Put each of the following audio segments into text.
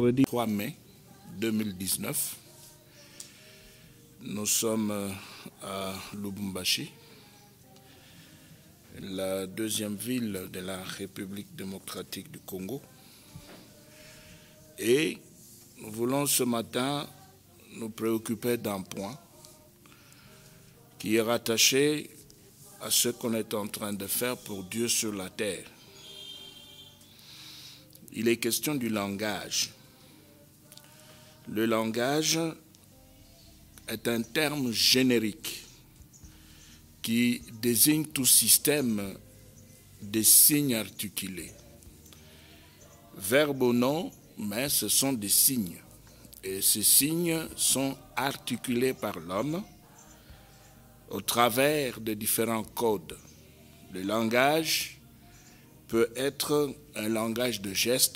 vendredi 3 mai 2019. Nous sommes à Lubumbashi, la deuxième ville de la République démocratique du Congo. Et nous voulons ce matin nous préoccuper d'un point qui est rattaché à ce qu'on est en train de faire pour Dieu sur la terre. Il est question du langage. Le langage est un terme générique qui désigne tout système de signes articulés. Verbe ou non, mais ce sont des signes. Et ces signes sont articulés par l'homme au travers de différents codes. Le langage peut être un langage de gestes,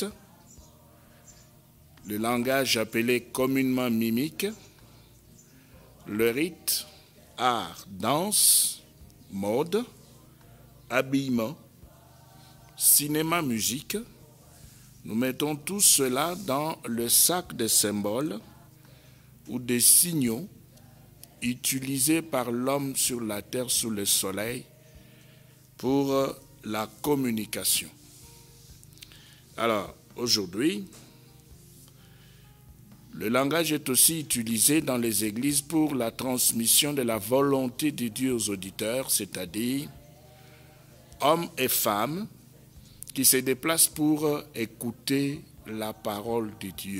le langage appelé communément mimique, le rite, art, danse, mode, habillement, cinéma, musique. Nous mettons tout cela dans le sac des symboles ou des signaux utilisés par l'homme sur la terre sous le soleil pour la communication. Alors, aujourd'hui, le langage est aussi utilisé dans les églises pour la transmission de la volonté de Dieu aux auditeurs, c'est-à-dire hommes et femmes qui se déplacent pour écouter la parole de Dieu.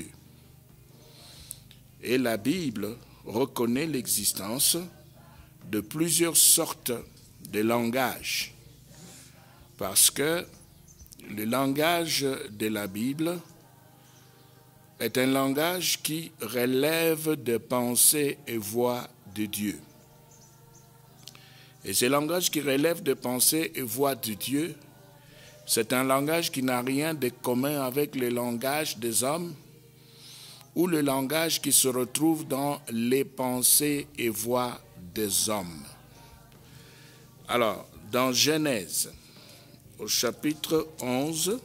Et la Bible reconnaît l'existence de plusieurs sortes de langages, parce que le langage de la Bible est un langage qui relève des pensées et voix de Dieu. Et ce langage qui relève des pensées et voix de Dieu, c'est un langage qui n'a rien de commun avec le langage des hommes ou le langage qui se retrouve dans les pensées et voix des hommes. Alors, dans Genèse, au chapitre 11,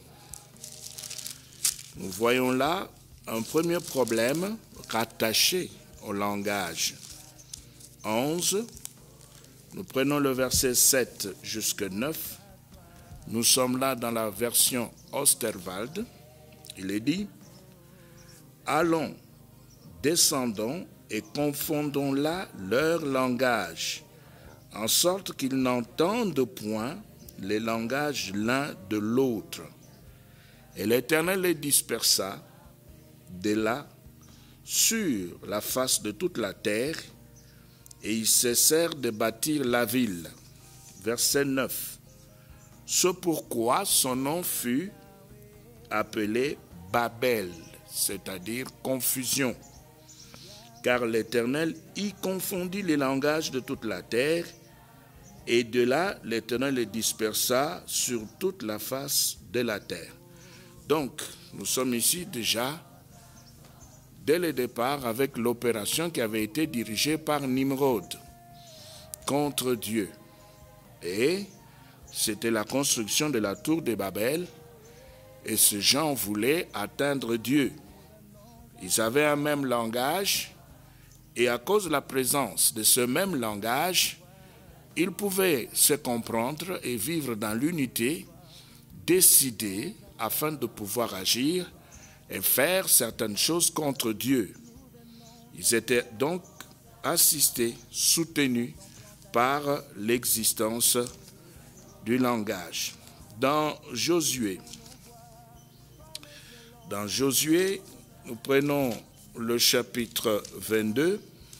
nous voyons là un premier problème rattaché au langage. 11, nous prenons le verset 7 jusqu'à 9. Nous sommes là dans la version Osterwald. Il est dit: allons, descendons et confondons là leur langage, en sorte qu'ils n'entendent point les langages l'un de l'autre. Et l'Éternel les dispersa de là sur la face de toute la terre, et ils cessèrent de bâtir la ville. Verset 9. Ce pourquoi son nom fut appelé Babel, c'est-à-dire confusion, car l'Éternel y confondit les langages de toute la terre, et de là l'Éternel les dispersa sur toute la face de la terre. Donc, nous sommes ici déjà, dès le départ, avec l'opération qui avait été dirigée par Nimrod contre Dieu. Et c'était la construction de la tour de Babel, et ces gens voulaient atteindre Dieu. Ils avaient un même langage, et à cause de la présence de ce même langage, ils pouvaient se comprendre et vivre dans l'unité, décider afin de pouvoir agir et faire certaines choses contre Dieu. Ils étaient donc assistés, soutenus par l'existence du langage. Dans Josué, nous prenons le chapitre 22.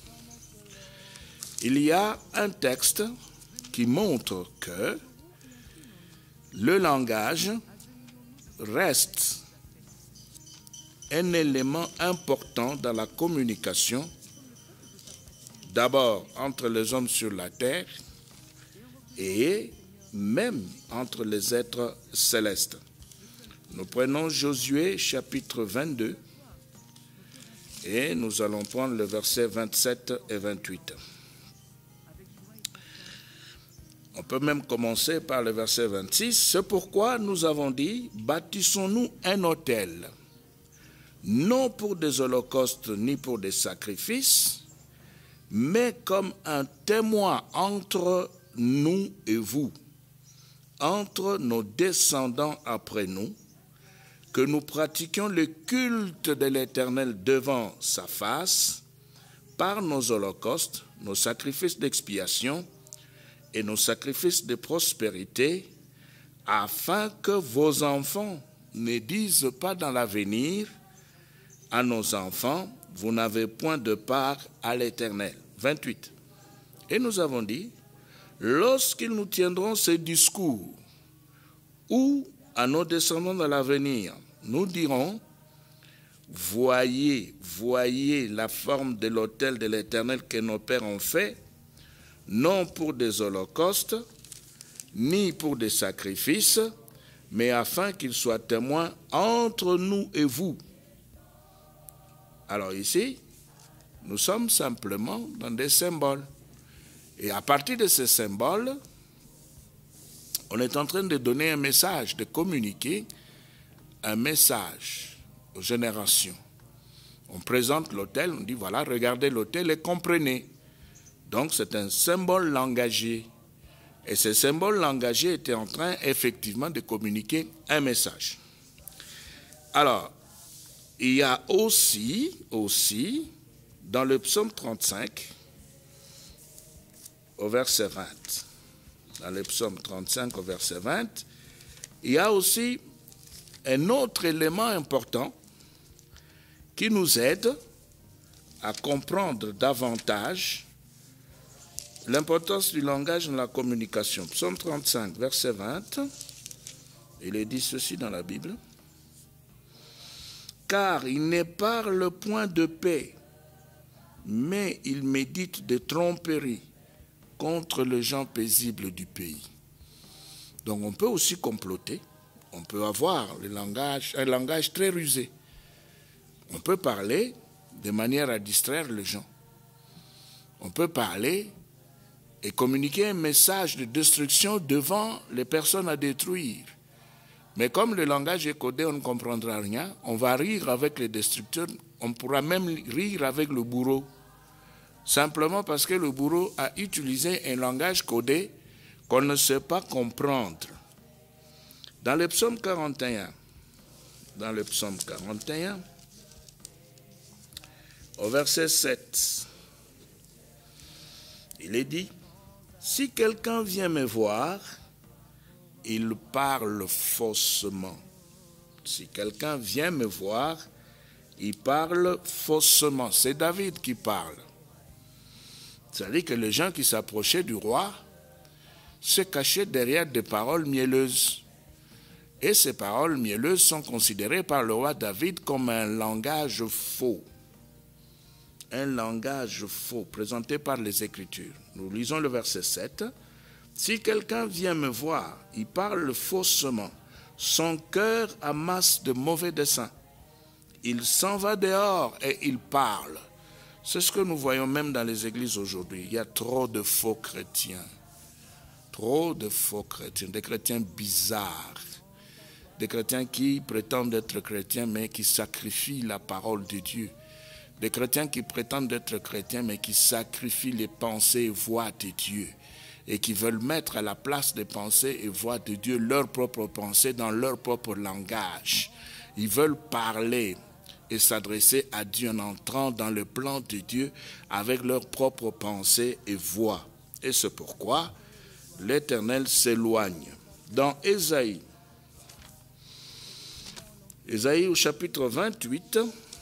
Il y a un texte qui montre que le langage reste un élément important dans la communication, d'abord entre les hommes sur la terre et même entre les êtres célestes. Nous prenons Josué chapitre 22 et nous allons prendre le verset 27 et 28. On peut même commencer par le verset 26. C'est pourquoi nous avons dit, bâtissons-nous un autel. non pour des holocaustes ni pour des sacrifices, mais comme un témoin entre nous et vous, entre nos descendants après nous, que nous pratiquions le culte de l'Éternel devant sa face, par nos holocaustes, nos sacrifices d'expiation et nos sacrifices de prospérité, afin que vos enfants ne disent pas dans l'avenir à nos enfants, vous n'avez point de part à l'Éternel. 28. Et nous avons dit, lorsqu'ils nous tiendront ces discours, ou à nos descendants de l'avenir, nous dirons, voyez la forme de l'autel de l'Éternel que nos pères ont fait, non pour des holocaustes, ni pour des sacrifices, mais afin qu'il soit témoin entre nous et vous. Alors ici, nous sommes simplement dans des symboles. Et à partir de ces symboles, on est en train de donner un message, de communiquer un message aux générations. On présente l'autel, on dit voilà, regardez l'autel et comprenez. Donc c'est un symbole langagier. Et ce symbole langagier était en train effectivement de communiquer un message. Alors, il y a aussi, dans le psaume 35, au verset 20, dans le psaume 35 au verset 20, il y a aussi un autre élément important qui nous aide à comprendre davantage l'importance du langage dans la communication. Psaume 35, verset 20, il est dit ceci dans la Bible. « Car il ne parle point de paix, mais il médite de tromperies contre les gens paisibles du pays. » Donc on peut aussi comploter, on peut avoir un langage très rusé. On peut parler de manière à distraire les gens. On peut parler et communiquer un message de destruction devant les personnes à détruire. Mais comme le langage est codé, on ne comprendra rien. On va rire avec les destructeurs, on pourra même rire avec le bourreau. Simplement parce que le bourreau a utilisé un langage codé qu'on ne sait pas comprendre. Dans le psaume 41, au verset 7, il est dit, « Si quelqu'un vient me voir, il parle faussement. » Si quelqu'un vient me voir, il parle faussement. C'est David qui parle. C'est-à-dire que les gens qui s'approchaient du roi se cachaient derrière des paroles mielleuses. Et ces paroles mielleuses sont considérées par le roi David comme un langage faux. Un langage faux présenté par les Écritures. Nous lisons le verset 7. « Si quelqu'un vient me voir, il parle faussement. Son cœur amasse de mauvais desseins. Il s'en va dehors et il parle. » C'est ce que nous voyons même dans les églises aujourd'hui. Il y a trop de faux chrétiens. Trop de faux chrétiens, des chrétiens bizarres. Des chrétiens qui prétendent être chrétiens mais qui sacrifient la parole de Dieu. Des chrétiens qui prétendent être chrétiens mais qui sacrifient les pensées et voix de Dieu. Et qui veulent mettre à la place des pensées et voix de Dieu leurs propres pensées dans leur propre langage. Ils veulent parler et s'adresser à Dieu en entrant dans le plan de Dieu avec leurs propres pensées et voix. Et c'est pourquoi l'Éternel s'éloigne. Dans Ésaïe au chapitre 28,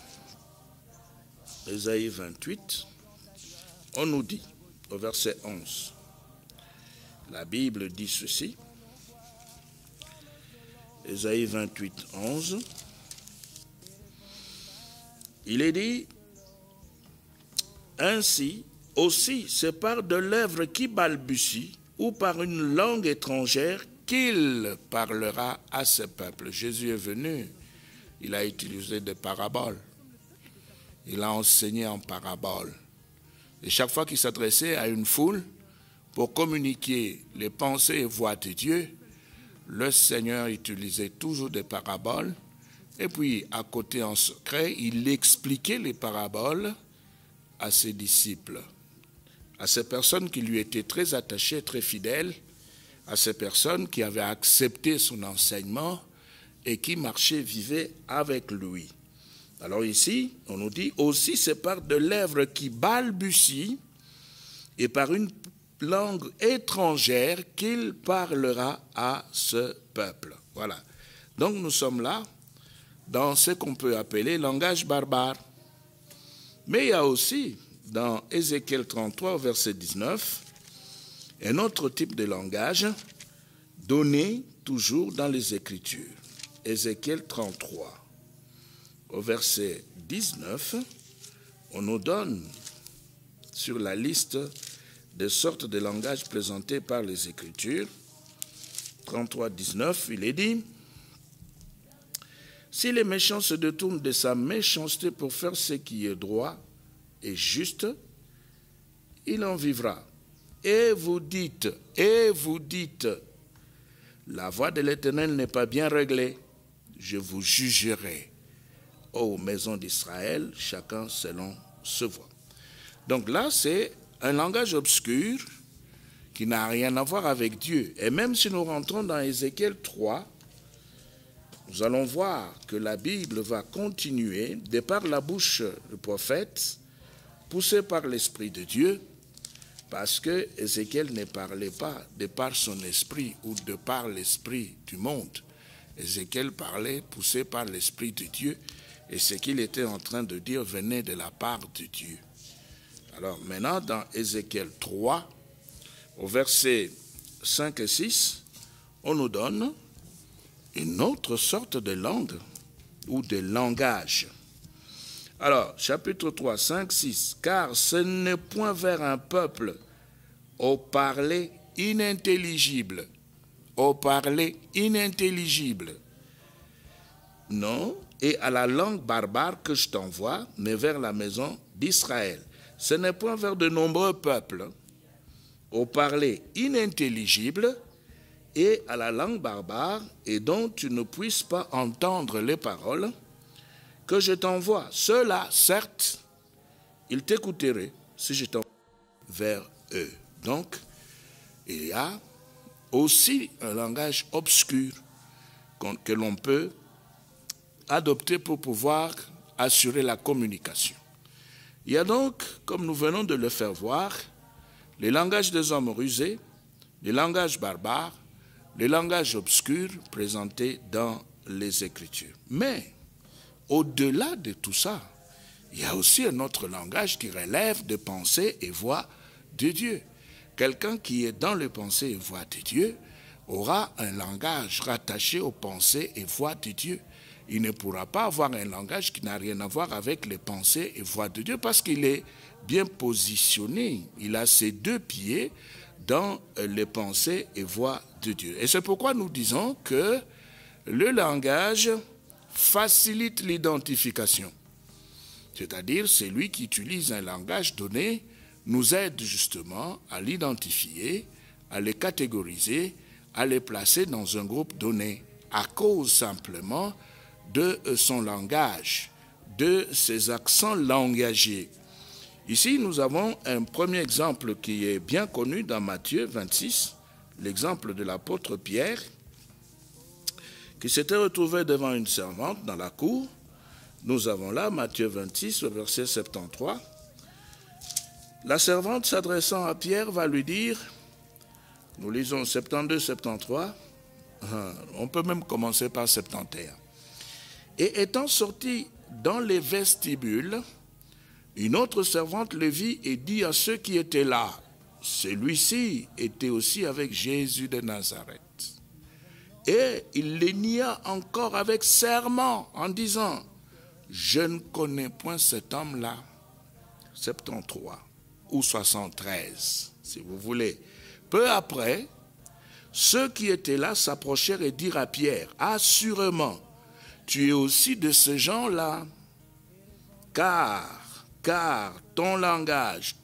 Ésaïe 28, on nous dit, au verset 11, la Bible dit ceci, Ésaïe 28, 11, il est dit, ainsi aussi c'est par de lèvres qui balbutient ou par une langue étrangère qu'il parlera à ce peuple. Jésus est venu, il a utilisé des paraboles, il a enseigné en paraboles. Et chaque fois qu'il s'adressait à une foule pour communiquer les pensées et voix de Dieu, le Seigneur utilisait toujours des paraboles Et puis, à côté, en secret, il expliquait les paraboles à ses disciples, à ces personnes qui lui étaient très attachées, très fidèles, à ces personnes qui avaient accepté son enseignement et qui marchaient, vivaient avec lui. Alors ici, on nous dit, aussi c'est par de lèvres qui balbutient et par une langue étrangère qu'il parlera à ce peuple. Voilà. Donc nous sommes là dans ce qu'on peut appeler langage barbare. Mais il y a aussi, dans Ézéchiel 33, verset 19, un autre type de langage donné toujours dans les Écritures. Ézéchiel 33, au verset 19, on nous donne sur la liste des sortes de langages présentés par les Écritures. 33, 19, il est dit: si le méchant se détourne de sa méchanceté pour faire ce qui est droit et juste, il en vivra. Et vous dites, la voie de l'Éternel n'est pas bien réglée. Je vous jugerai, ô maison d'Israël, chacun selon se voie. Donc là, c'est un langage obscur qui n'a rien à voir avec Dieu. Et même si nous rentrons dans Ézéchiel 3, nous allons voir que la Bible va continuer, de par la bouche du prophète, poussé par l'Esprit de Dieu, parce que Ézéchiel ne parlait pas de par son esprit ou de par l'esprit du monde. Ézéchiel parlait poussé par l'Esprit de Dieu, et ce qu'il était en train de dire venait de la part de Dieu. Alors maintenant, dans Ézéchiel 3, au verset 5 et 6, on nous donne une autre sorte de langue ou de langage. Alors, chapitre 3, 5, 6. Car ce n'est point vers un peuple au parler inintelligible. Au parler inintelligible. Non, et à la langue barbare que je t'envoie, mais vers la maison d'Israël. Ce n'est point vers de nombreux peuples au parler inintelligible et à la langue barbare, et dont tu ne puisses pas entendre les paroles, que je t'envoie. Ceux-là, certes, ils t'écouteraient si je t'envoie vers eux. Donc, il y a aussi un langage obscur que l'on peut adopter pour pouvoir assurer la communication. Il y a donc, comme nous venons de le faire voir, les langages des hommes rusés, les langages barbares, les langages obscurs présentés dans les Écritures. Mais, au-delà de tout ça, il y a aussi un autre langage qui relève de pensées et voix de Dieu. Quelqu'un qui est dans les pensées et voix de Dieu aura un langage rattaché aux pensées et voix de Dieu. Il ne pourra pas avoir un langage qui n'a rien à voir avec les pensées et voix de Dieu parce qu'il est bien positionné. Il a ses deux pieds dans les pensées et voix de Dieu. Et c'est pourquoi nous disons que le langage facilite l'identification. C'est-à-dire, celui qui utilise un langage donné nous aide justement à l'identifier, à les catégoriser, à les placer dans un groupe donné, à cause simplement de son langage, de ses accents langagiers. Ici, nous avons un premier exemple qui est bien connu dans Matthieu 26, l'exemple de l'apôtre Pierre, qui s'était retrouvé devant une servante dans la cour. Nous avons là Matthieu 26, au verset 73. La servante s'adressant à Pierre va lui dire, nous lisons 72-73, on peut même commencer par 71. Et étant sorti dans les vestibules, une autre servante le vit et dit à ceux qui étaient là, celui-ci était aussi avec Jésus de Nazareth. Et il les nia encore avec serment en disant, je ne connais point cet homme-là. 73 ou 73, si vous voulez. Peu après, ceux qui étaient là s'approchèrent et dirent à Pierre, assurément, tu es aussi de ce genre-là, car ton langage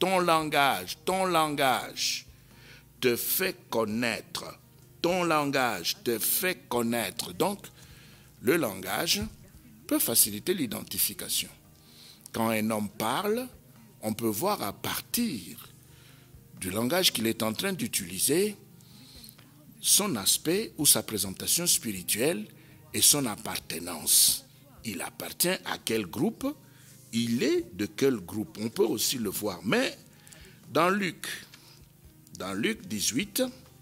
te fait connaître. Ton langage te fait connaître. Donc, le langage peut faciliter l'identification. Quand un homme parle, on peut voir à partir du langage qu'il est en train d'utiliser son aspect ou sa présentation spirituelle et son appartenance. Il appartient à quel groupe? Il est de quel groupe? On peut aussi le voir. Mais dans Luc 18,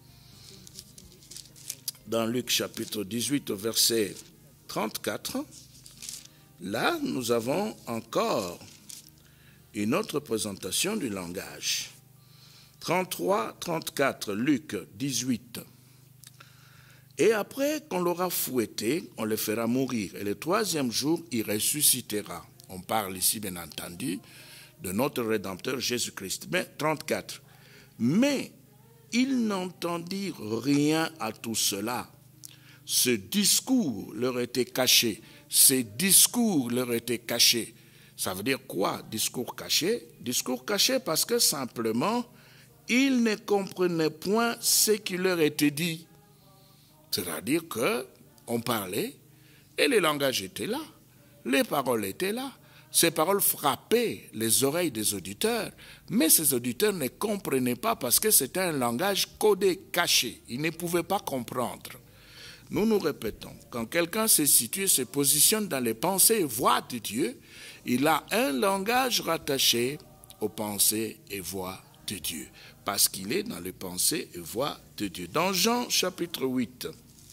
dans Luc chapitre 18 au verset 34, là nous avons encore une autre présentation du langage. 33, 34, Luc 18. Et après qu'on l'aura fouetté, on le fera mourir. Et le troisième jour, il ressuscitera. On parle ici, bien entendu, de notre Rédempteur Jésus-Christ. Mais 34. Mais ils n'entendirent rien à tout cela. Ce discours leur était caché. Ces discours leur étaient cachés. Ça veut dire quoi, discours caché? Discours caché parce que simplement, ils ne comprenaient point ce qui leur était dit. C'est-à-dire qu'on parlait et le langage était là, les paroles étaient là. Ces paroles frappaient les oreilles des auditeurs, mais ces auditeurs ne comprenaient pas parce que c'était un langage codé, caché. Ils ne pouvaient pas comprendre. Nous nous répétons, quand quelqu'un se situe, se positionne dans les pensées et voix de Dieu, il a un langage rattaché aux pensées et voix de Dieu, parce qu'il est dans les pensées et voix de Dieu. Dans Jean chapitre 8,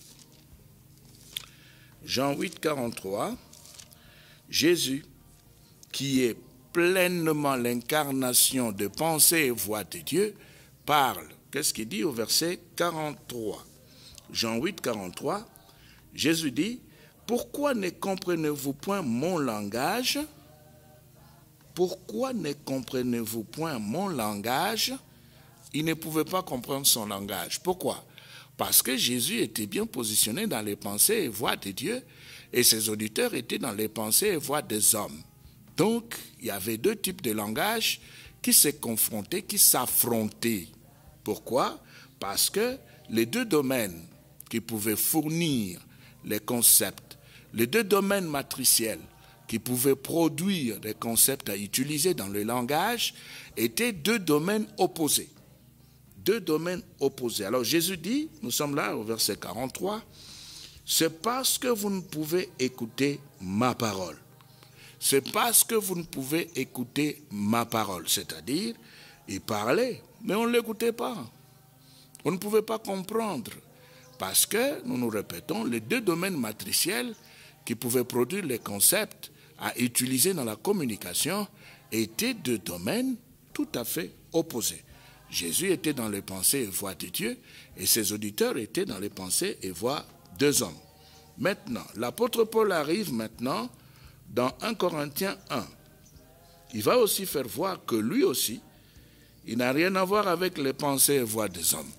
Jean 8, 43, Jésus, qui est pleinement l'incarnation de pensée et voix de Dieu, parle. Qu'est-ce qu'il dit au verset 43? Jean 8, 43, Jésus dit, « Pourquoi ne comprenez-vous point mon langage? Pourquoi ne comprenez-vous point mon langage ?» Il ne pouvait pas comprendre son langage. Pourquoi? Parce que Jésus était bien positionné dans les pensées et voix de Dieu, et ses auditeurs étaient dans les pensées et voix des hommes. Donc, il y avait deux types de langage qui se confrontaient, qui s'affrontaient. Pourquoi? Parce que les deux domaines qui pouvaient fournir les concepts, les deux domaines matriciels qui pouvaient produire des concepts à utiliser dans le langage, étaient deux domaines opposés. Deux domaines opposés. Alors Jésus dit, nous sommes là au verset 43, « C'est parce que vous ne pouvez écouter ma parole. » C'est parce que vous ne pouvez écouter ma parole. C'est-à-dire, il parlait, mais on ne l'écoutait pas. On ne pouvait pas comprendre. Parce que, nous nous répétons, les deux domaines matriciels qui pouvaient produire les concepts à utiliser dans la communication étaient deux domaines tout à fait opposés. Jésus était dans les pensées et voix de Dieu et ses auditeurs étaient dans les pensées et voix des hommes. Maintenant, l'apôtre Paul arrive maintenant dans 1 Corinthiens 1. Il va aussi faire voir que lui aussi, il n'a rien à voir avec les pensées et voix des hommes.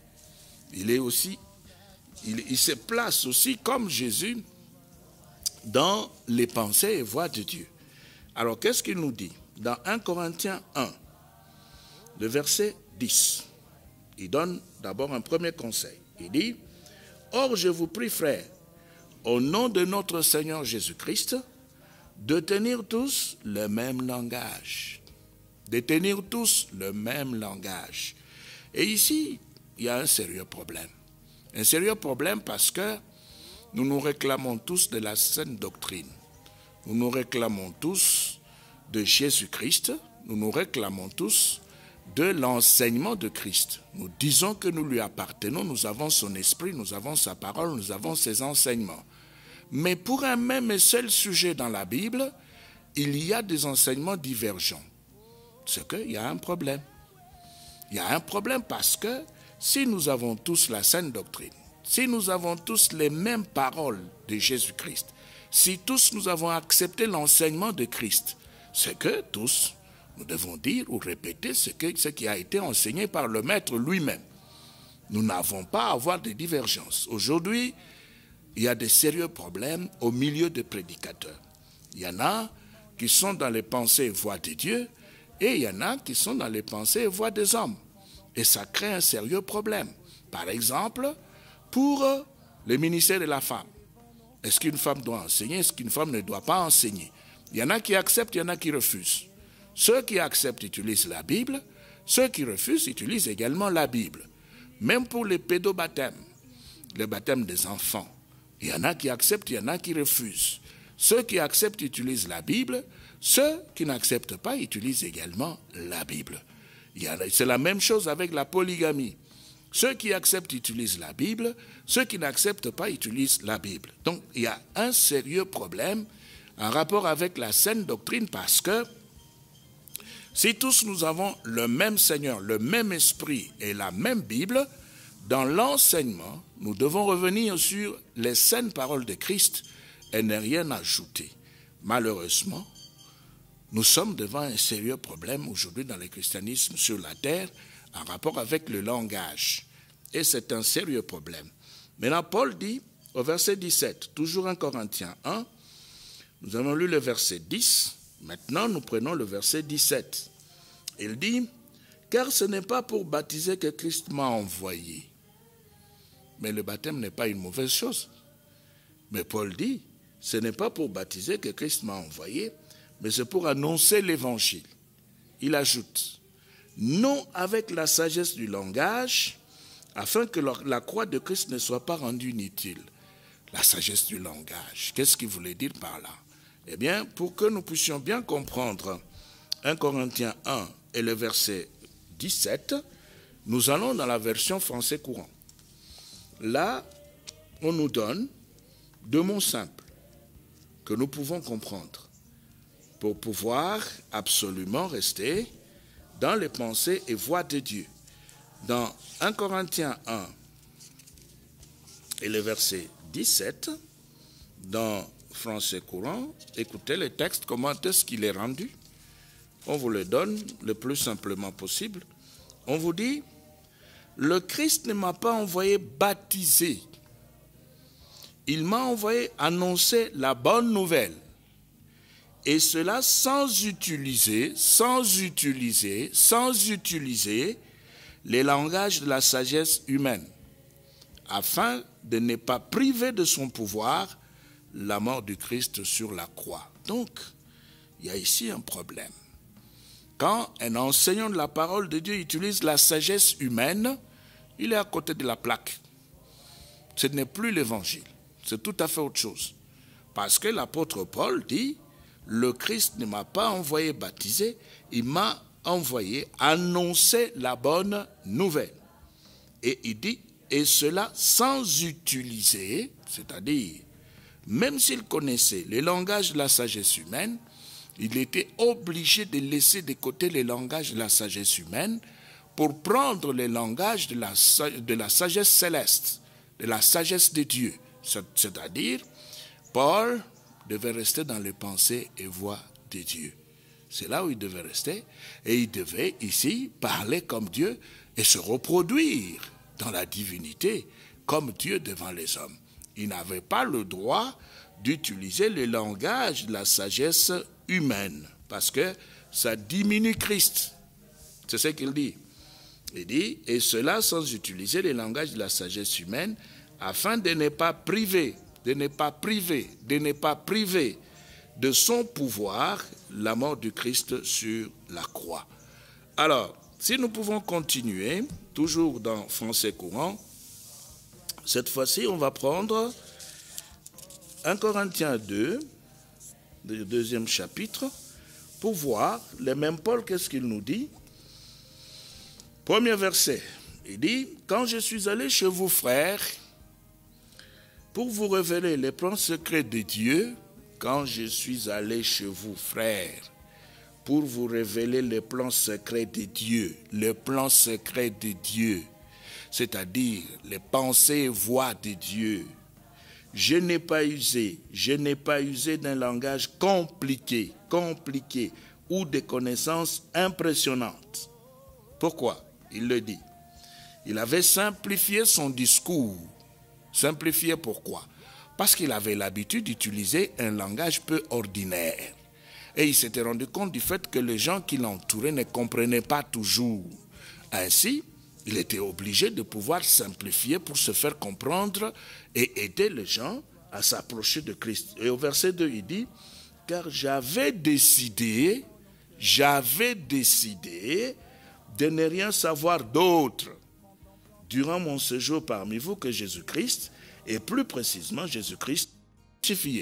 Il se place aussi comme Jésus dans les pensées et voix de Dieu. Alors, qu'est-ce qu'il nous dit? Dans 1 Corinthiens 1, le verset 10, il donne d'abord un premier conseil. Il dit, « Or, je vous prie, frères, au nom de notre Seigneur Jésus-Christ, de tenir tous le même langage. » De tenir tous le même langage. Et ici, il y a un sérieux problème. Un sérieux problème parce que nous nous réclamons tous de la saine doctrine. Nous nous réclamons tous de Jésus-Christ. Nous nous réclamons tous de l'enseignement de Christ. Nous disons que nous lui appartenons, nous avons son esprit, nous avons sa parole, nous avons ses enseignements. Mais pour un même et seul sujet dans la Bible, il y a des enseignements divergents. C'est qu'il y a un problème. Il y a un problème parce que si nous avons tous la saine doctrine, si nous avons tous les mêmes paroles de Jésus-Christ, si tous nous avons accepté l'enseignement de Christ, c'est que tous, nous devons dire ou répéter ce qui a été enseigné par le Maître lui-même. Nous n'avons pas à avoir de divergences. Aujourd'hui, il y a des sérieux problèmes au milieu des prédicateurs. Il y en a qui sont dans les pensées et voix de Dieu, et il y en a qui sont dans les pensées et voix des hommes. Et ça crée un sérieux problème. Par exemple, pour le ministère de la femme, Est-ce qu'une femme doit enseigner? Est-ce qu'une femme ne doit pas enseigner? Il y en a qui acceptent, il y en a qui refusent. Ceux qui acceptent utilisent la Bible, ceux qui refusent utilisent également la Bible. Même pour les pédobaptêmes, le baptême des enfants, il y en a qui acceptent, il y en a qui refusent. Ceux qui acceptent utilisent la Bible, ceux qui n'acceptent pas utilisent également la Bible. C'est la même chose avec la polygamie. Ceux qui acceptent utilisent la Bible, ceux qui n'acceptent pas utilisent la Bible. Donc il y a un sérieux problème en rapport avec la saine doctrine parce que si tous nous avons le même Seigneur, le même Esprit et la même Bible, dans l'enseignement, nous devons revenir sur les saines paroles de Christ et ne rien ajouter. Malheureusement, nous sommes devant un sérieux problème aujourd'hui dans le christianisme sur la terre en rapport avec le langage. Et c'est un sérieux problème. Maintenant, Paul dit au verset 17, toujours en Corinthiens 1, nous avons lu le verset 10, maintenant nous prenons le verset 17. Il dit, « Car ce n'est pas pour baptiser que Christ m'a envoyé. » Mais le baptême n'est pas une mauvaise chose. Mais Paul dit, « Ce n'est pas pour baptiser que Christ m'a envoyé, mais c'est pour annoncer l'évangile. » Il ajoute, « Non avec la sagesse du langage, afin que la croix de Christ ne soit pas rendue inutile. » La sagesse du langage, qu'est-ce qu'il voulait dire par là? Eh bien, pour que nous puissions bien comprendre 1 Corinthiens 1 et le verset 17, nous allons dans la version français courant. Là, on nous donne deux mots simples que nous pouvons comprendre pour pouvoir absolument rester dans les pensées et voies de Dieu. Dans 1 Corinthiens 1 et le verset 17, dans français courant, écoutez le texte, comment est-ce qu'il est rendu? On vous le donne le plus simplement possible. On vous dit, le Christ ne m'a pas envoyé baptiser. Il m'a envoyé annoncer la bonne nouvelle. Et cela sans utiliser les langages de la sagesse humaine, afin de ne pas priver de son pouvoir la mort du Christ sur la croix. Donc, il y a ici un problème. Quand un enseignant de la parole de Dieu utilise la sagesse humaine, il est à côté de la plaque. Ce n'est plus l'évangile, c'est tout à fait autre chose. Parce que l'apôtre Paul dit, le Christ ne m'a pas envoyé baptiser, il m'a envoyé annoncer la bonne nouvelle. Et il dit, et cela sans utiliser, c'est-à-dire, même s'il connaissait le langage de la sagesse humaine, il était obligé de laisser de côté le langage de la sagesse humaine pour prendre le langage de la sagesse céleste, de la sagesse de Dieu. C'est-à-dire, Paul devait rester dans les pensées et voies de Dieu. C'est là où il devait rester. Et il devait ici parler comme Dieu et se reproduire dans la divinité comme Dieu devant les hommes. Il n'avait pas le droit d'utiliser le langage de la sagesse humaine parce que ça diminue Christ. C'est ce qu'il dit. Il dit, et cela sans utiliser le langage de la sagesse humaine afin de ne pas priver de son pouvoir la mort du Christ sur la croix. Alors, si nous pouvons continuer, toujours dans français courant, cette fois-ci, on va prendre 1 Corinthiens 2, le deuxième chapitre, pour voir le même Paul, qu'est-ce qu'il nous dit? Premier verset, il dit, « Quand je suis allé chez vous, frères, pour vous révéler les plans secrets de Dieu, quand je suis allé chez vous, frères, pour vous révéler les plans secrets de Dieu, c'est-à-dire les pensées et voies de Dieu. Je n'ai pas usé d'un langage compliqué ou de connaissances impressionnantes. » Pourquoi? Il le dit. Il avait simplifié son discours. Simplifié pourquoi? Parce qu'il avait l'habitude d'utiliser un langage peu ordinaire. Et il s'était rendu compte du fait que les gens qui l'entouraient ne comprenaient pas toujours. Ainsi, il était obligé de pouvoir simplifier pour se faire comprendre et aider les gens à s'approcher de Christ. Et au verset 2, il dit, « Car j'avais décidé de ne rien savoir d'autre durant mon séjour parmi vous que Jésus-Christ, et plus précisément Jésus-Christ crucifié. »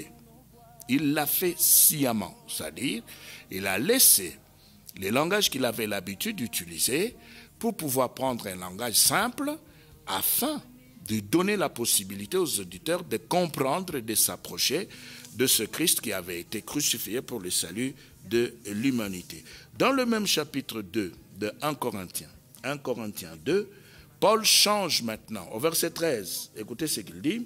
Il l'a fait sciemment, c'est-à-dire il a laissé les langages qu'il avait l'habitude d'utiliser pour pouvoir prendre un langage simple afin de donner la possibilité aux auditeurs de comprendre et de s'approcher de ce Christ qui avait été crucifié pour le salut de l'humanité. Dans le même chapitre 2 de 1 Corinthiens 2, Paul change maintenant au verset 13. Écoutez ce qu'il dit.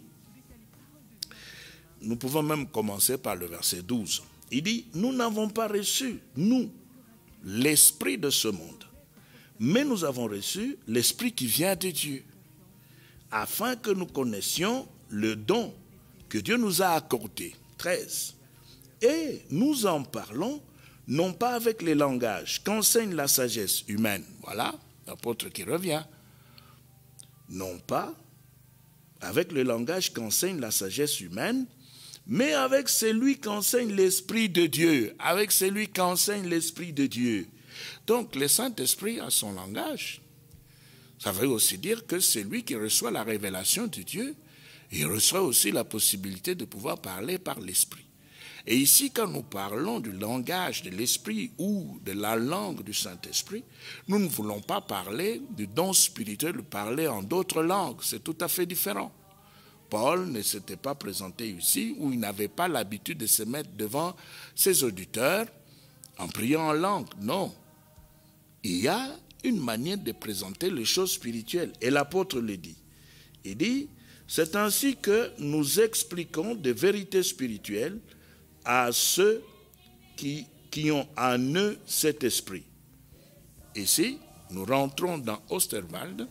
Nous pouvons même commencer par le verset 12. Il dit, nous n'avons pas reçu, nous, l'esprit de ce monde, mais nous avons reçu l'esprit qui vient de Dieu, afin que nous connaissions le don que Dieu nous a accordé. 13. Et nous en parlons, non pas avec les langages qu'enseigne la sagesse humaine. Voilà, l'apôtre qui revient. Non pas avec le langage qu'enseigne la sagesse humaine, mais avec celui qu'enseigne l'Esprit de Dieu. Avec celui qu'enseigne l'Esprit de Dieu. Donc, le Saint-Esprit a son langage. Ça veut aussi dire que c'est lui qui reçoit la révélation de Dieu. Il reçoit aussi la possibilité de pouvoir parler par l'Esprit. Et ici, quand nous parlons du langage de l'Esprit ou de la langue du Saint-Esprit, nous ne voulons pas parler du don spirituel, de parler en d'autres langues. C'est tout à fait différent. Paul ne s'était pas présenté ici où il n'avait pas l'habitude de se mettre devant ses auditeurs en priant en langue. Non. Il y a une manière de présenter les choses spirituelles. Et l'apôtre le dit. Il dit, c'est ainsi que nous expliquons des vérités spirituelles à ceux qui ont en eux cet esprit. Ici, nous rentrons dans Osterwald,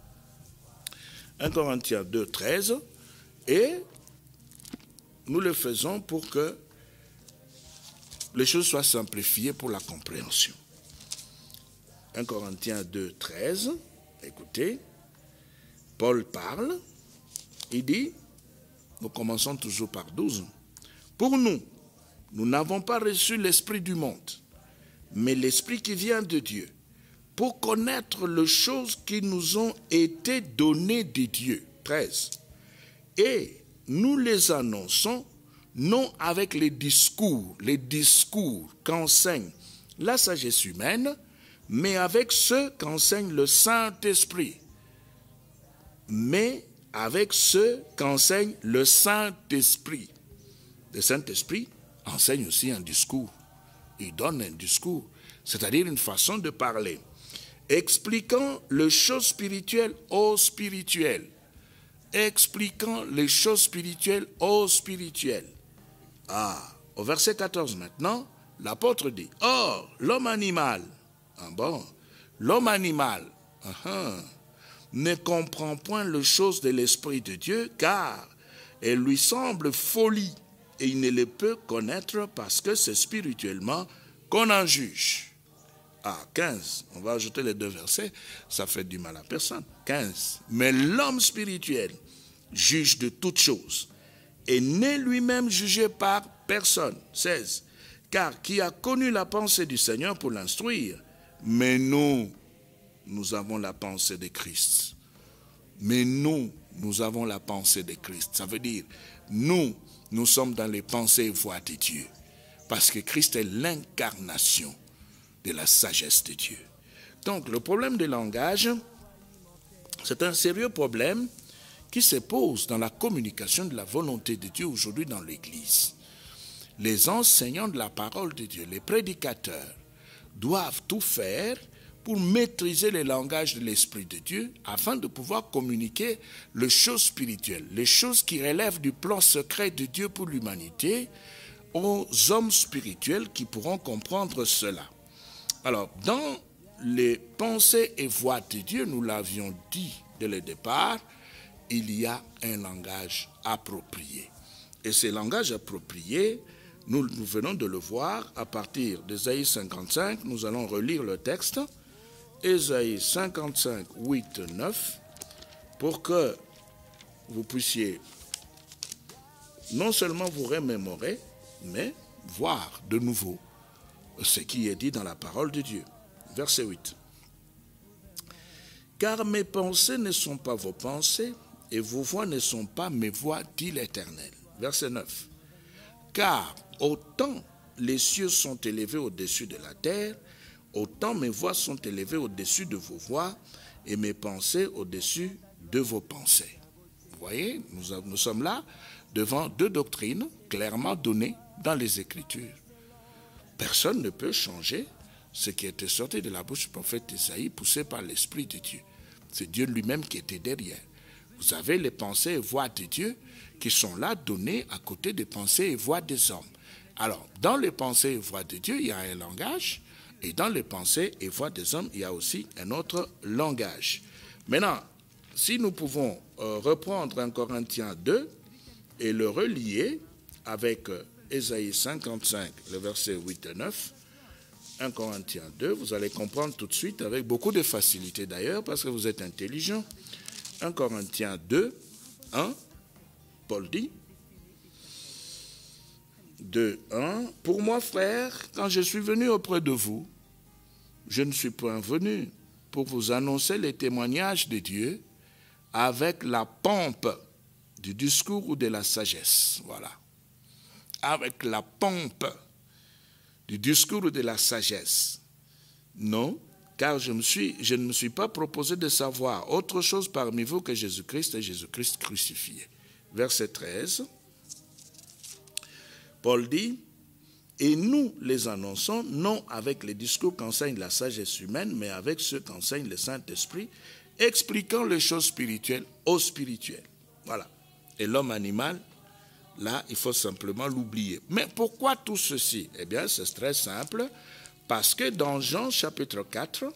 1 Corinthiens 2, 13, et nous le faisons pour que les choses soient simplifiées pour la compréhension. 1 Corinthiens 2, 13, écoutez, Paul parle, il dit, nous commençons toujours par 12, pour nous, nous n'avons pas reçu l'esprit du monde, mais l'esprit qui vient de Dieu, pour connaître les choses qui nous ont été données de Dieu. 13. Et nous les annonçons, non avec les discours qu'enseigne la sagesse humaine, mais avec ceux qu'enseigne le Saint-Esprit. Mais avec ceux qu'enseigne le Saint-Esprit. Le Saint-Esprit enseigne aussi un discours. Il donne un discours, c'est-à-dire une façon de parler, expliquant les choses spirituelles aux spirituels. Expliquant les choses spirituelles aux spirituels. Au verset 14 maintenant, l'apôtre dit, or, l'homme animal, l'homme animal, ne comprend point les choses de l'Esprit de Dieu, car elles lui semblent folie, et il ne les peut connaître parce que c'est spirituellement qu'on en juge. 15, on va ajouter les deux versets, ça fait du mal à personne. 15, mais l'homme spirituel juge de toutes choses, et n'est lui-même jugé par personne. 16, car qui a connu la pensée du Seigneur pour l'instruire, mais nous avons la pensée de Christ. Mais nous avons la pensée de Christ. Ça veut dire, nous sommes dans les pensées et voies de Dieu. Parce que Christ est l'incarnation de la sagesse de Dieu. Donc, le problème du langage, c'est un sérieux problème qui se pose dans la communication de la volonté de Dieu aujourd'hui dans l'Église. Les enseignants de la parole de Dieu, les prédicateurs, doivent tout faire pour maîtriser le langage de l'Esprit de Dieu afin de pouvoir communiquer les choses spirituelles, les choses qui relèvent du plan secret de Dieu pour l'humanité aux hommes spirituels qui pourront comprendre cela. Alors, dans les pensées et voies de Dieu, nous l'avions dit dès le départ, il y a un langage approprié. Et ce langage approprié, nous venons de le voir à partir d'Ésaïe 55. Nous allons relire le texte. Ésaïe 55, 8, 9, pour que vous puissiez non seulement vous remémorer, mais voir de nouveau ce qui est dit dans la parole de Dieu. Verset 8. Car mes pensées ne sont pas vos pensées, et vos voix ne sont pas mes voix, dit l'Éternel. Verset 9. Car autant les cieux sont élevés au-dessus de la terre, autant mes voix sont élevées au-dessus de vos voix, et mes pensées au-dessus de vos pensées. Vous voyez, nous sommes là devant deux doctrines clairement données dans les Écritures. Personne ne peut changer ce qui était sorti de la bouche du prophète Isaïe, poussé par l'Esprit de Dieu. C'est Dieu lui-même qui était derrière. Vous avez les pensées et voix de Dieu qui sont là données à côté des pensées et voix des hommes. Alors, dans les pensées et voix de Dieu, il y a un langage, et dans les pensées et voix des hommes, il y a aussi un autre langage. Maintenant, si nous pouvons reprendre 1 Corinthiens 2 et le relier avec Ésaïe 55, le verset 8 et 9, 1 Corinthiens 2, vous allez comprendre tout de suite avec beaucoup de facilité d'ailleurs, parce que vous êtes intelligent. 1 Corinthiens 2, 1, Paul dit, 2, 1, pour moi, frère, quand je suis venu auprès de vous, je ne suis point venu pour vous annoncer les témoignages de Dieu avec la pompe du discours ou de la sagesse. Voilà. Avec la pompe du discours ou de la sagesse. Non, car je ne me suis pas proposé de savoir autre chose parmi vous que Jésus-Christ et Jésus-Christ crucifié. Verset 13. Paul dit, et nous les annonçons, non avec les discours qu'enseigne la sagesse humaine, mais avec ceux qu'enseigne le Saint-Esprit, expliquant les choses spirituelles aux spirituels. Voilà. Et l'homme animal, là, il faut simplement l'oublier. Mais pourquoi tout ceci? Eh bien, c'est très simple, parce que dans Jean chapitre 4,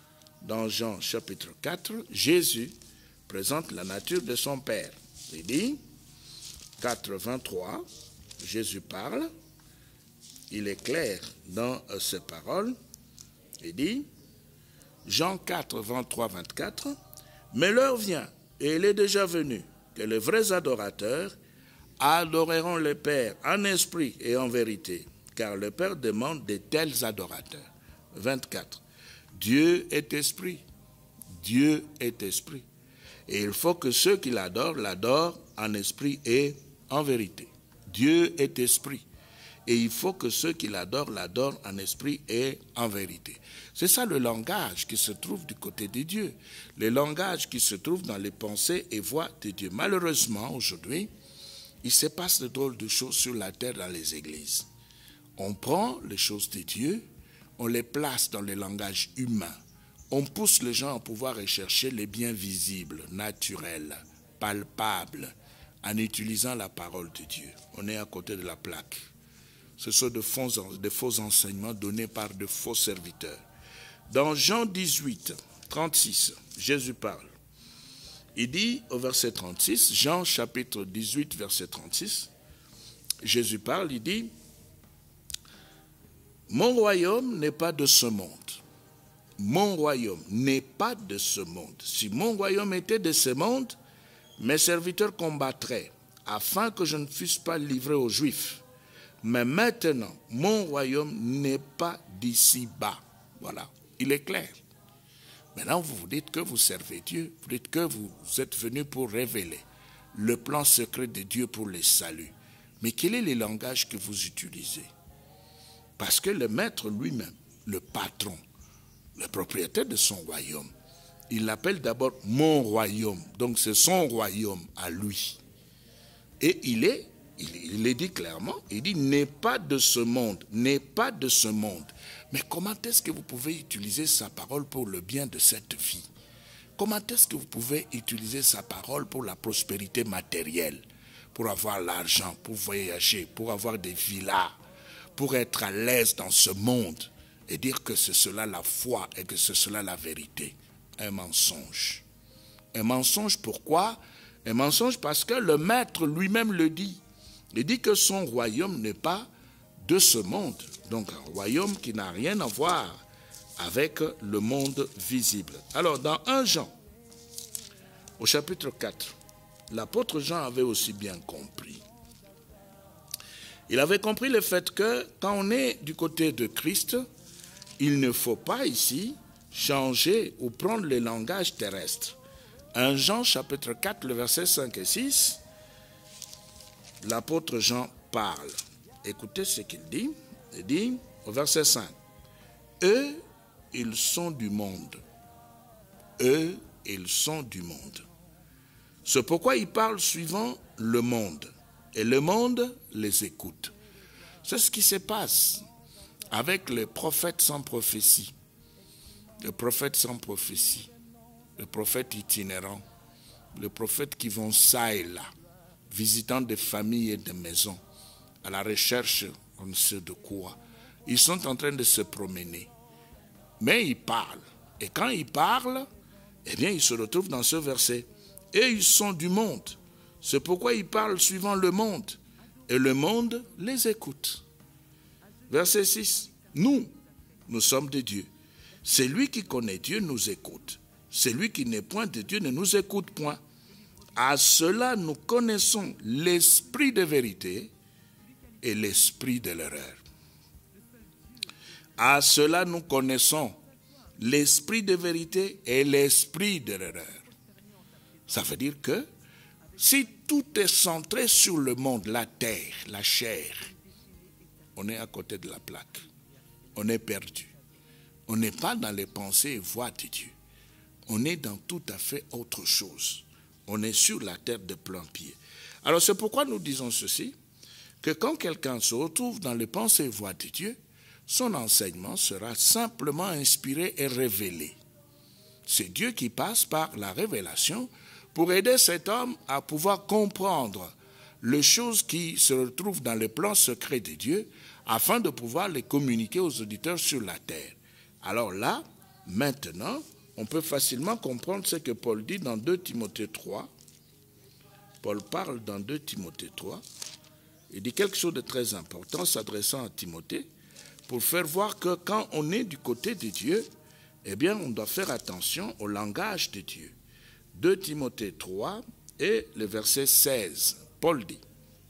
Jésus présente la nature de son Père. Il dit, 4, 23, Jésus parle, il est clair dans ses paroles, il dit, Jean 4, 23, 24, mais l'heure vient, et elle est déjà venue, que les vrais adorateurs adoreront le Père en esprit et en vérité, car le Père demande de tels adorateurs. 24. Dieu est esprit. Dieu est esprit. Et il faut que ceux qui l'adorent en esprit et en vérité. Dieu est esprit. Et il faut que ceux qui l'adorent en esprit et en vérité. C'est ça le langage qui se trouve du côté de Dieu. Le langage qui se trouve dans les pensées et voix de Dieu. Malheureusement, aujourd'hui, il se passe de drôles de choses sur la terre dans les églises. On prend les choses de Dieu, on les place dans le langage humain. On pousse les gens à pouvoir rechercher les biens visibles, naturels, palpables, en utilisant la parole de Dieu. On est à côté de la plaque. Ce sont de faux enseignements donnés par de faux serviteurs. Dans Jean 18, 36, Jésus parle. Il dit au verset 36, Jean chapitre 18, verset 36, Jésus parle, il dit, « Mon royaume n'est pas de ce monde. Mon royaume n'est pas de ce monde. Si mon royaume était de ce monde, mes serviteurs combattraient, afin que je ne fusse pas livré aux Juifs. Mais maintenant, mon royaume n'est pas d'ici-bas. » Voilà, il est clair. Maintenant, vous vous dites que vous servez Dieu, vous dites que vous êtes venu pour révéler le plan secret de Dieu pour les saluts. Mais quel est le langage que vous utilisez? Parce que le maître lui-même, le patron, le propriétaire de son royaume, il l'appelle d'abord mon royaume. Donc c'est son royaume à lui. Et il est dit clairement, il dit n'est pas de ce monde, n'est pas de ce monde. Mais comment est-ce que vous pouvez utiliser sa parole pour le bien de cette vie? Comment est-ce que vous pouvez utiliser sa parole pour la prospérité matérielle, pour avoir l'argent, pour voyager, pour avoir des villas, pour être à l'aise dans ce monde et dire que c'est cela la foi et que c'est cela la vérité? Un mensonge. Un mensonge pourquoi? Un mensonge parce que le maître lui-même le dit. Il dit que son royaume n'est pas de ce monde. Donc un royaume qui n'a rien à voir avec le monde visible. Alors dans 1 Jean, au chapitre 4, l'apôtre Jean avait aussi bien compris. Il avait compris le fait que quand on est du côté de Christ, il ne faut pas ici changer ou prendre le langage terrestre. 1 Jean chapitre 4, le verset 5 et 6, l'apôtre Jean parle. Écoutez ce qu'il dit. Il dit au verset 5, « Eux, ils sont du monde. Eux, ils sont du monde. » C'est pourquoi il parle suivant le monde. Et le monde les écoute. C'est ce qui se passe avec les prophètes sans prophétie. Les prophètes sans prophétie. Les prophètes itinérants. Les prophètes qui vont ça et là, visitant des familles et des maisons, à la recherche on ne sait de quoi. Ils sont en train de se promener. Mais ils parlent. Et quand ils parlent, eh bien ils se retrouvent dans ce verset. Et ils sont du monde. C'est pourquoi ils parlent suivant le monde. Et le monde les écoute. Verset 6. Nous sommes de Dieu. Celui qui connaît Dieu nous écoute. Celui qui n'est point de Dieu ne nous écoute point. À cela nous connaissons l'esprit de vérité et l'esprit de l'erreur. À cela nous connaissons l'esprit de vérité et l'esprit de l'erreur. Ça veut dire que si tout est centré sur le monde, la terre, la chair, on est à côté de la plaque. On est perdu. On n'est pas dans les pensées et voies de Dieu. On est dans tout à fait autre chose. On est sur la terre de plein pied. Alors c'est pourquoi nous disons ceci, que quand quelqu'un se retrouve dans les pensées et voies de Dieu, son enseignement sera simplement inspiré et révélé. C'est Dieu qui passe par la révélation pour aider cet homme à pouvoir comprendre les choses qui se retrouvent dans les plans secrets de Dieu afin de pouvoir les communiquer aux auditeurs sur la terre. Alors là, maintenant, on peut facilement comprendre ce que Paul dit dans 2 Timothée 3. Paul parle dans 2 Timothée 3. Il dit quelque chose de très important s'adressant à Timothée pour faire voir que quand on est du côté de Dieu, eh bien, on doit faire attention au langage de Dieu. 2 Timothée 3 et le verset 16. Paul dit,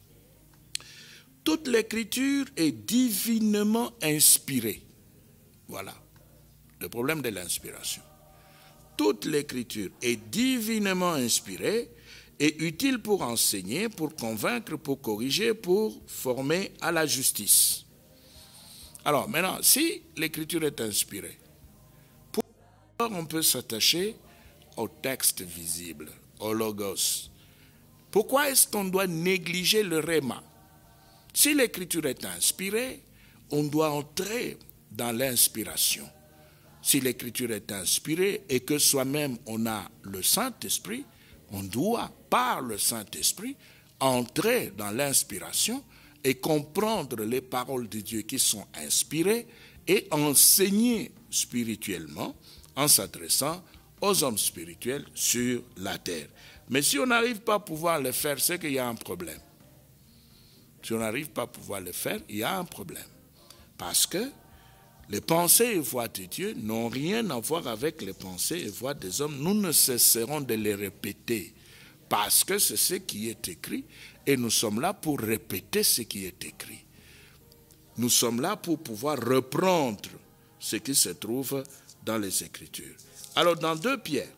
« Toute l'écriture est divinement inspirée. » Voilà, le problème de l'inspiration. Toute l'écriture est divinement inspirée et utile pour enseigner, pour convaincre, pour corriger, pour former à la justice. Alors maintenant, si l'écriture est inspirée, pourquoi on peut s'attacher au texte visible, au logos? Pourquoi est-ce qu'on doit négliger le réma? Si l'écriture est inspirée, on doit entrer dans l'inspiration. Si l'écriture est inspirée et que soi-même on a le Saint-Esprit, on doit, par le Saint-Esprit, entrer dans l'inspiration et comprendre les paroles de Dieu qui sont inspirées et enseigner spirituellement en s'adressant aux hommes spirituels sur la terre. Mais si on n'arrive pas à pouvoir le faire, c'est qu'il y a un problème. Si on n'arrive pas à pouvoir le faire, il y a un problème. Parce que les pensées et voies de Dieu n'ont rien à voir avec les pensées et voies des hommes. Nous ne cesserons de les répéter parce que c'est ce qui est écrit et nous sommes là pour répéter ce qui est écrit. Nous sommes là pour pouvoir reprendre ce qui se trouve dans les Écritures. Alors dans 2 Pierre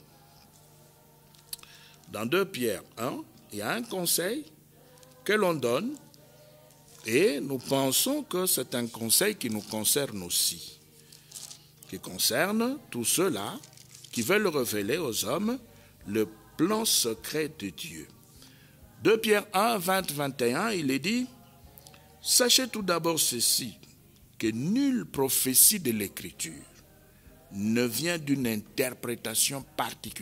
1, il y a un conseil que l'on donne et nous pensons que c'est un conseil qui nous concerne aussi, qui concerne tous ceux-là qui veulent révéler aux hommes le plan secret de Dieu. 2 Pierre 1, 20-21, il est dit, « Sachez tout d'abord ceci, que nulle prophétie de l'Écriture ne vient d'une interprétation particulière. »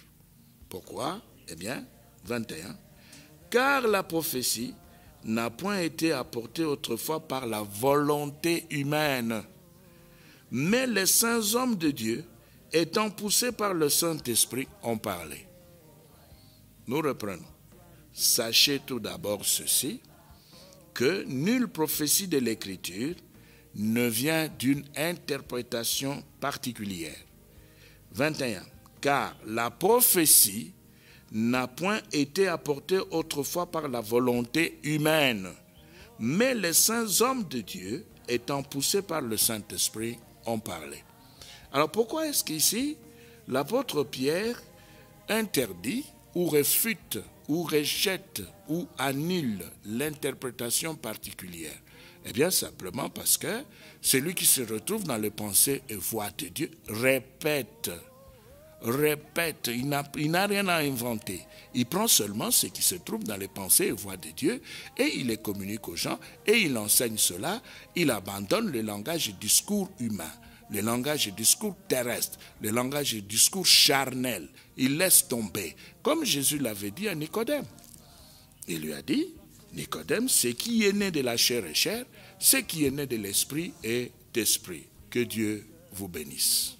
Pourquoi? Eh bien, 21, « Car la prophétie n'a point été apportée autrefois par la volonté humaine, mais les saints hommes de Dieu, étant poussés par le Saint-Esprit, ont parlé. » Nous reprenons. Sachez tout d'abord ceci, que nulle prophétie de l'Écriture ne vient d'une interprétation particulière. 21. Car la prophétie n'a point été apportée autrefois par la volonté humaine, mais les saints hommes de Dieu, étant poussés par le Saint-Esprit, ont parlé. Alors pourquoi est-ce qu'ici, l'apôtre Pierre interdit ou réfute ou rejette ou annule l'interprétation particulière? Eh bien simplement parce que celui qui se retrouve dans les pensées et voix de Dieu répète, il n'a rien à inventer. Il prend seulement ce qui se trouve dans les pensées et voix de Dieu et il les communique aux gens et il enseigne cela. Il abandonne le langage et discours humain, le langage et discours terrestre, le langage et discours charnel. Il laisse tomber, comme Jésus l'avait dit à Nicodème. Il lui a dit, Nicodème, ce qui est né de la chair est chair, ce qui est né de l'esprit est d'esprit. Que Dieu vous bénisse.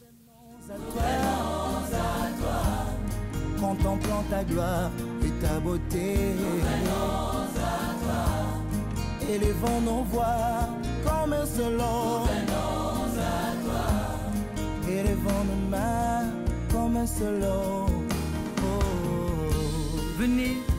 Contemplant ta gloire et ta beauté, élevons nos voix comme un seul homme, élevons nos mains comme un seul homme. Venez